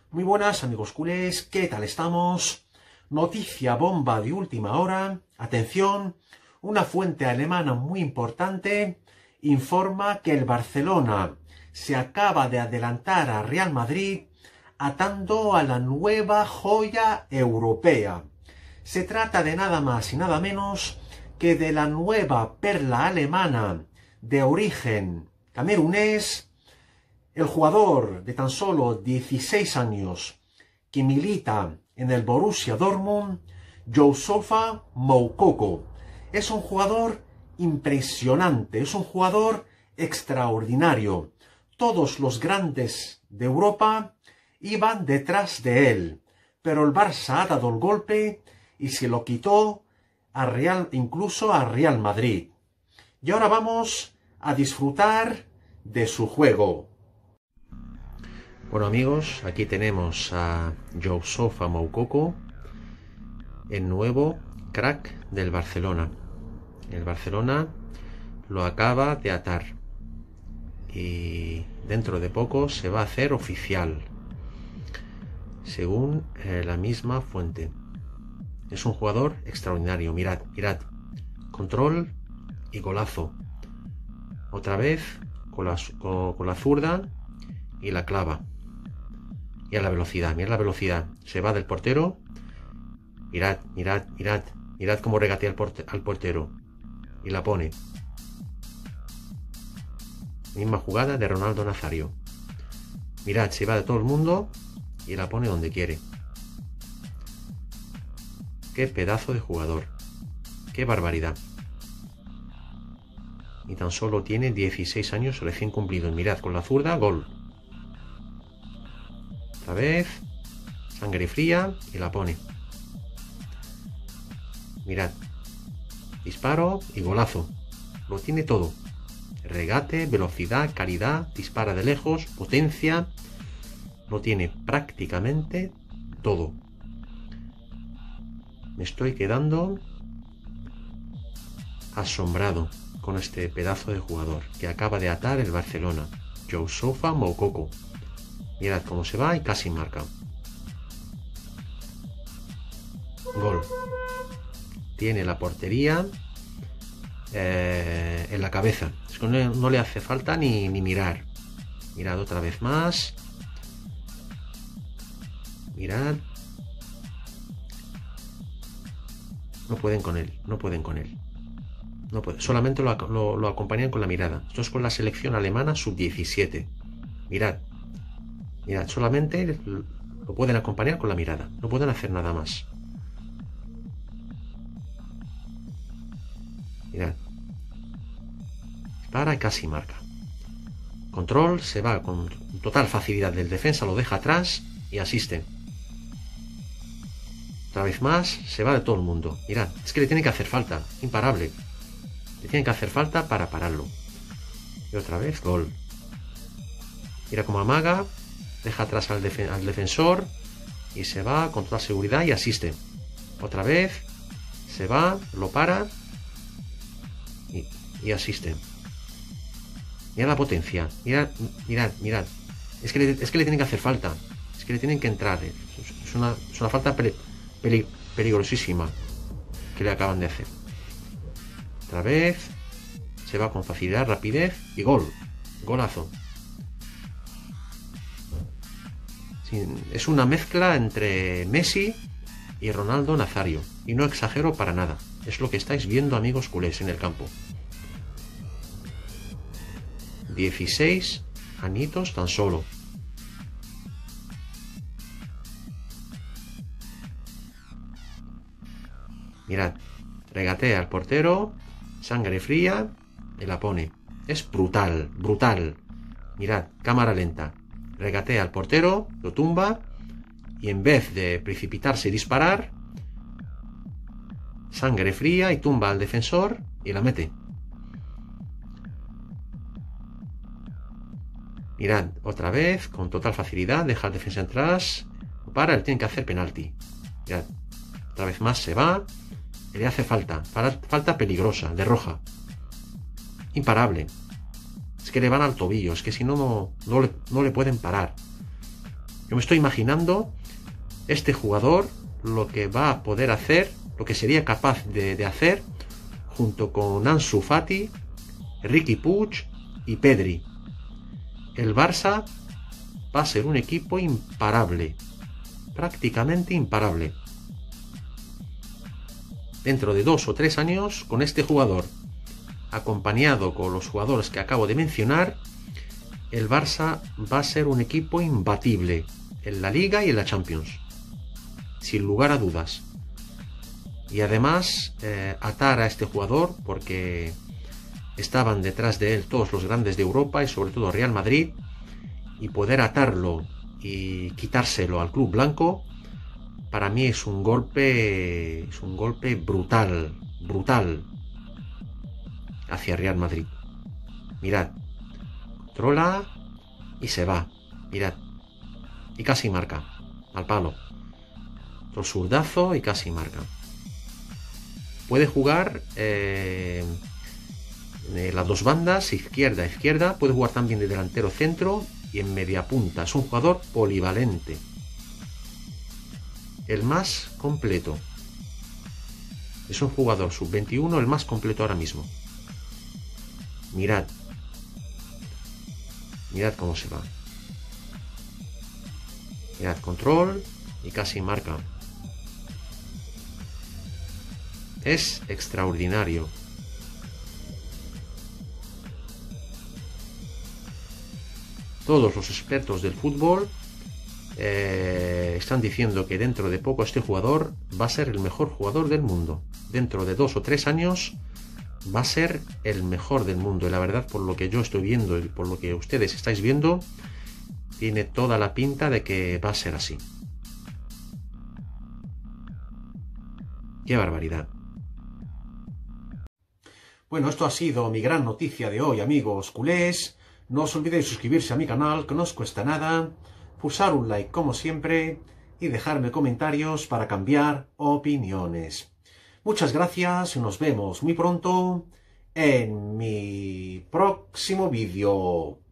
Muy buenas amigos culés, ¿qué tal estamos? Noticia bomba de última hora. Atención, una fuente alemana muy importante informa que el Barcelona se acaba de adelantar a Real Madrid atando a la nueva joya europea. Se trata de nada más y nada menos que de la nueva perla alemana de origen camerunés, el jugador de tan solo 16 años que milita en el Borussia Dortmund, Youssoufa Moukoko. Es un jugador impresionante, es un jugador extraordinario. Todos los grandes de Europa iban detrás de él, pero el Barça ha dado el golpe y se lo quitó incluso a Real Madrid. Y ahora vamos a disfrutar de su juego. Bueno amigos, aquí tenemos a Youssoufa Moukoko, el nuevo crack del Barcelona. El Barcelona lo acaba de atar y dentro de poco se va a hacer oficial, según la misma fuente. Es un jugador extraordinario, mirad, control y golazo. Otra vez con la zurda y la clava. Y a la velocidad, mirad la velocidad. Se va del portero. Mirad cómo regatea al portero. Y la pone. Misma jugada de Ronaldo Nazario. Mirad, se va de todo el mundo y la pone donde quiere. Qué pedazo de jugador. Qué barbaridad. Y tan solo tiene 16 años recién cumplidos. Mirad, con la zurda, gol. Otra vez, sangre fría y la pone. Mirad, disparo y golazo. Lo tiene todo. Regate, velocidad, calidad, dispara de lejos, potencia. Lo tiene prácticamente todo. Me estoy quedando asombrado con este pedazo de jugador que acaba de atar el Barcelona, Youssoufa Moukoko. Mirad cómo se va y casi marca. Gol. Tiene la portería en la cabeza. Es que no le hace falta ni mirar. Mirad otra vez más. Mirad. No pueden con él. No pueden. Solamente lo acompañan con la mirada. Esto es con la selección alemana sub-17. Mirad, solamente lo pueden acompañar con la mirada. No pueden hacer nada más. Mirad. Para y casi marca. Control, se va con total facilidad del defensa, lo deja atrás y asiste. Otra vez más, se va de todo el mundo. Mirad, es que le tiene que hacer falta. Imparable. Le tienen que hacer falta para pararlo. Y otra vez, gol. Mira cómo amaga. Deja atrás al defensor. Y se va con toda seguridad y asiste. Otra vez. Se va, lo para. Y asiste. Mirad la potencia. Mirad. Es que le tienen que hacer falta. Es que le tienen que entrar. Es una falta peligrosísima que le acaban de hacer. Otra vez. Se va con facilidad, rapidez y gol. Golazo. Sí, es una mezcla entre Messi y Ronaldo Nazario. Y no exagero para nada. Es lo que estáis viendo, amigos culés, en el campo. 16 añitos tan solo. Mirad. Regatea al portero. Sangre fría y la pone. Es brutal. Mirad, cámara lenta. Regatea al portero, lo tumba y en vez de precipitarse y disparar, sangre fría y tumba al defensor y la mete. Mirad, otra vez, con total facilidad, deja al defensa atrás, para, él tiene que hacer penalti. Mirad, otra vez más se va. Le hace falta peligrosa, de roja. Imparable. Es que le van al tobillo, es que si no le pueden parar. Yo me estoy imaginando este jugador, lo que va a poder hacer, lo que sería capaz de hacer, junto con Ansu Fati, Riqui Puig y Pedri. El Barça va a ser un equipo imparable, prácticamente imparable. Dentro de 2 o 3 años, con este jugador, acompañado con los jugadores que acabo de mencionar, el Barça va a ser un equipo imbatible en la Liga y en la Champions, sin lugar a dudas. Y además atar a este jugador, porque estaban detrás de él todos los grandes de Europa y sobre todo Real Madrid, y poder atarlo y quitárselo al club blanco, para mí es un golpe brutal hacia Real Madrid. Mirad, controla y se va, mirad, y casi marca, al palo, otro zurdazo y casi marca. Puede jugar las dos bandas, izquierda, puede jugar también de delantero centro y en media punta. Es un jugador polivalente, el más completo. Es un jugador sub-21, el más completo ahora mismo. Mirad cómo se va. Mirad, control y casi marca. Es extraordinario. Todos los expertos del fútbol están diciendo que dentro de poco este jugador va a ser el mejor jugador del mundo. Dentro de 2 o 3 años va a ser el mejor del mundo. Y la verdad, por lo que yo estoy viendo y por lo que ustedes estáis viendo, tiene toda la pinta de que va a ser así. ¡Qué barbaridad! Bueno, esto ha sido mi gran noticia de hoy, amigos culés. No os olvidéis suscribirse a mi canal, que no os cuesta nada, pulsar un like como siempre y dejarme comentarios para cambiar opiniones. Muchas gracias y nos vemos muy pronto en mi próximo vídeo.